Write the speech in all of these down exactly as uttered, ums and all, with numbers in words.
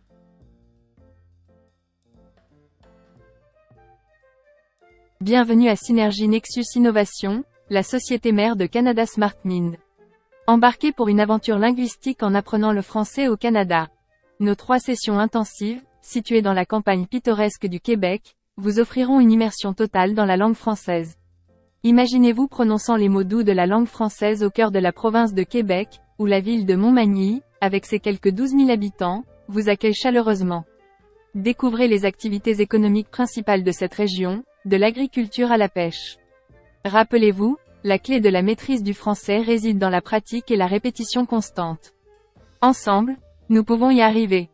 Bienvenue à Synergie Nexus Innovation, la société mère de Canada SmartMind. Embarquez pour une aventure linguistique en apprenant le français au Canada. Nos trois sessions intensives, situées dans la campagne pittoresque du Québec, vous offriront une immersion totale dans la langue française. Imaginez-vous prononçant les mots doux de la langue française au cœur de la province de Québec, où la ville de Montmagny, avec ses quelques douze mille habitants, vous accueille chaleureusement. Découvrez les activités économiques principales de cette région, de l'agriculture à la pêche. Rappelez-vous, la clé de la maîtrise du français réside dans la pratique et la répétition constante. Ensemble, nous pouvons y arriver.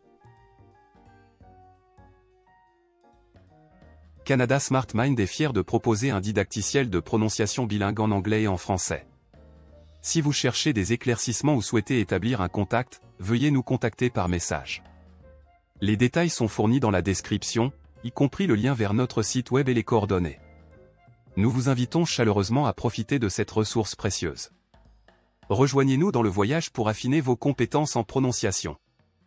Canada SmartMind est fier de proposer un didacticiel de prononciation bilingue en anglais et en français. Si vous cherchez des éclaircissements ou souhaitez établir un contact, veuillez nous contacter par message. Les détails sont fournis dans la description, y compris le lien vers notre site web et les coordonnées. Nous vous invitons chaleureusement à profiter de cette ressource précieuse. Rejoignez-nous dans le voyage pour affiner vos compétences en prononciation.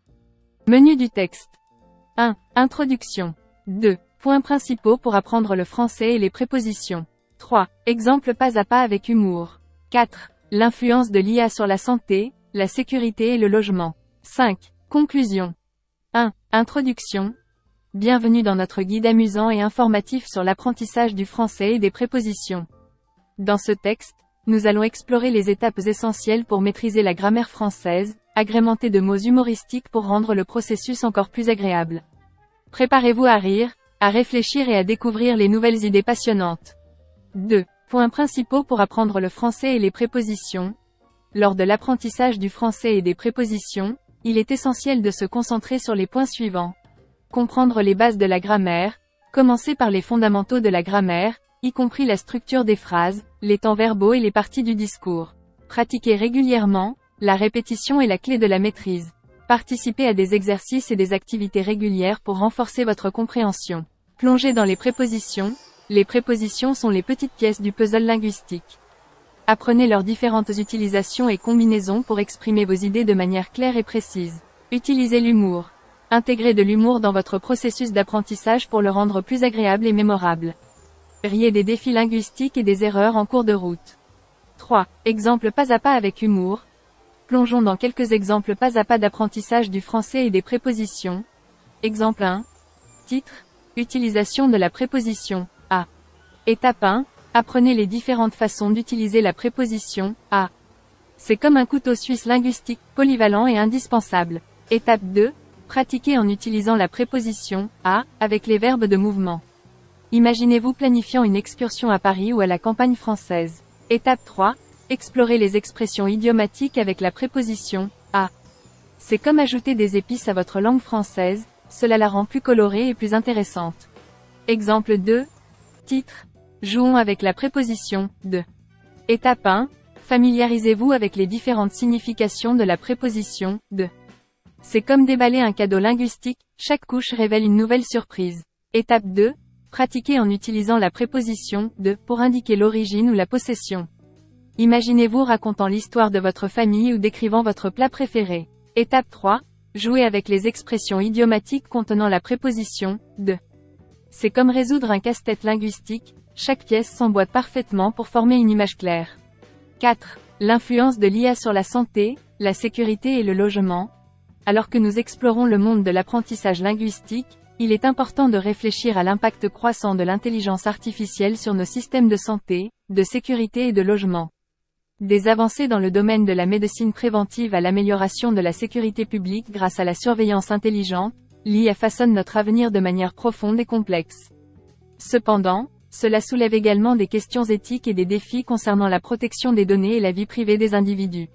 Menu du texte. un. Introduction. deux. Points principaux pour apprendre le français et les prépositions. trois. Exemple pas à pas avec humour. quatre. L'influence de l'I A sur la santé, la sécurité et le logement. cinq. Conclusion. un. Introduction. Bienvenue dans notre guide amusant et informatif sur l'apprentissage du français et des prépositions. Dans ce texte, nous allons explorer les étapes essentielles pour maîtriser la grammaire française, agrémentée de mots humoristiques pour rendre le processus encore plus agréable. Préparez-vous à rire, à réfléchir et à découvrir les nouvelles idées passionnantes. deux. Points principaux pour apprendre le français et les prépositions. Lors de l'apprentissage du français et des prépositions, il est essentiel de se concentrer sur les points suivants. Comprendre les bases de la grammaire, commencer par les fondamentaux de la grammaire, y compris la structure des phrases, les temps verbaux et les parties du discours. Pratiquer régulièrement, la répétition est la clé de la maîtrise. Participez à des exercices et des activités régulières pour renforcer votre compréhension. Plongez dans les prépositions. Les prépositions sont les petites pièces du puzzle linguistique. Apprenez leurs différentes utilisations et combinaisons pour exprimer vos idées de manière claire et précise. Utilisez l'humour. Intégrez de l'humour dans votre processus d'apprentissage pour le rendre plus agréable et mémorable. Riez des défis linguistiques et des erreurs en cours de route. trois. Exemple pas à pas avec humour. Plongeons dans quelques exemples pas à pas d'apprentissage du français et des prépositions. Exemple un. Titre. Utilisation de la préposition à. Étape un. Apprenez les différentes façons d'utiliser la préposition à. C'est comme un couteau suisse linguistique, polyvalent et indispensable. Étape deux. Pratiquez en utilisant la préposition à avec les verbes de mouvement. Imaginez-vous planifiant une excursion à Paris ou à la campagne française. Étape trois. Explorez les expressions idiomatiques avec la préposition à. C'est comme ajouter des épices à votre langue française, cela la rend plus colorée et plus intéressante. Exemple deux. Titre. Jouons avec la préposition de. Étape un. Familiarisez-vous avec les différentes significations de la préposition de. C'est comme déballer un cadeau linguistique, chaque couche révèle une nouvelle surprise. Étape deux. Pratiquez en utilisant la préposition de pour indiquer l'origine ou la possession. Imaginez-vous racontant l'histoire de votre famille ou décrivant votre plat préféré. Étape trois. Jouez avec les expressions idiomatiques contenant la préposition de. C'est comme résoudre un casse-tête linguistique, chaque pièce s'emboîte parfaitement pour former une image claire. quatre. L'influence de l'I A sur la santé, la sécurité et le logement. Alors que nous explorons le monde de l'apprentissage linguistique, il est important de réfléchir à l'impact croissant de l'intelligence artificielle sur nos systèmes de santé, de sécurité et de logement. Des avancées dans le domaine de la médecine préventive à l'amélioration de la sécurité publique grâce à la surveillance intelligente, l'I A façonne notre avenir de manière profonde et complexe. Cependant, cela soulève également des questions éthiques et des défis concernant la protection des données et la vie privée des individus.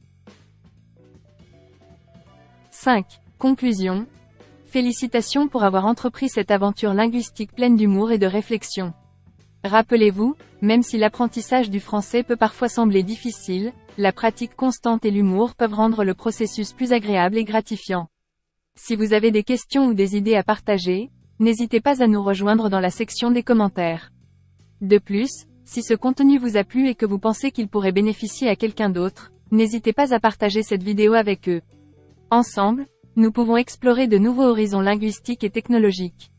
cinq. Conclusion. Félicitations pour avoir entrepris cette aventure linguistique pleine d'humour et de réflexion. Rappelez-vous, même si l'apprentissage du français peut parfois sembler difficile, la pratique constante et l'humour peuvent rendre le processus plus agréable et gratifiant. Si vous avez des questions ou des idées à partager, n'hésitez pas à nous rejoindre dans la section des commentaires. De plus, si ce contenu vous a plu et que vous pensez qu'il pourrait bénéficier à quelqu'un d'autre, n'hésitez pas à partager cette vidéo avec eux. Ensemble, Nous pouvons explorer de nouveaux horizons linguistiques et technologiques.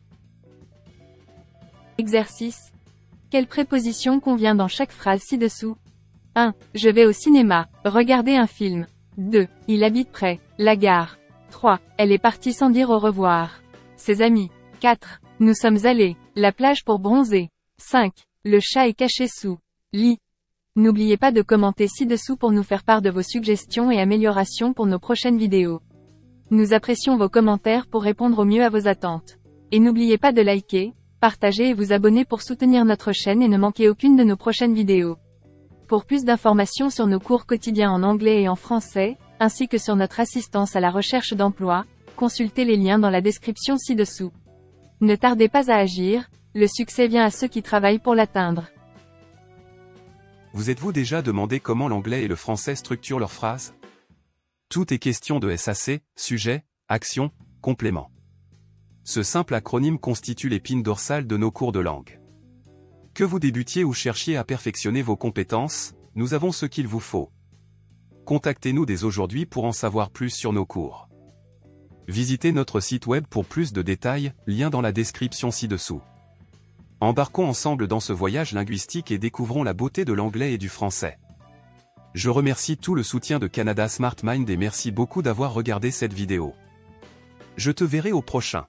Exercice. Quelle préposition convient dans chaque phrase ci-dessous? un. Je vais au cinéma, regarder un film. deux. Il habite près, la gare. trois. Elle est partie sans dire au revoir. Ses amis. quatre. Nous sommes allés, la plage pour bronzer. cinq. Le chat est caché sous lit. N'oubliez pas de commenter ci-dessous pour nous faire part de vos suggestions et améliorations pour nos prochaines vidéos. Nous apprécions vos commentaires pour répondre au mieux à vos attentes. Et n'oubliez pas de liker, partager et vous abonner pour soutenir notre chaîne et ne manquer aucune de nos prochaines vidéos. Pour plus d'informations sur nos cours quotidiens en anglais et en français, ainsi que sur notre assistance à la recherche d'emploi, consultez les liens dans la description ci-dessous. Ne tardez pas à agir, le succès vient à ceux qui travaillent pour l'atteindre. Vous êtes-vous déjà demandé comment l'anglais et le français structurent leurs phrases? Tout est question de S A C, sujet, action, complément. Ce simple acronyme constitue l'épine dorsale de nos cours de langue. Que vous débutiez ou cherchiez à perfectionner vos compétences, nous avons ce qu'il vous faut. Contactez-nous dès aujourd'hui pour en savoir plus sur nos cours. Visitez notre site web pour plus de détails, lien dans la description ci-dessous. Embarquons ensemble dans ce voyage linguistique et découvrons la beauté de l'anglais et du français. Je remercie tout le soutien de Canada Smart Mind et merci beaucoup d'avoir regardé cette vidéo. Je te verrai au prochain.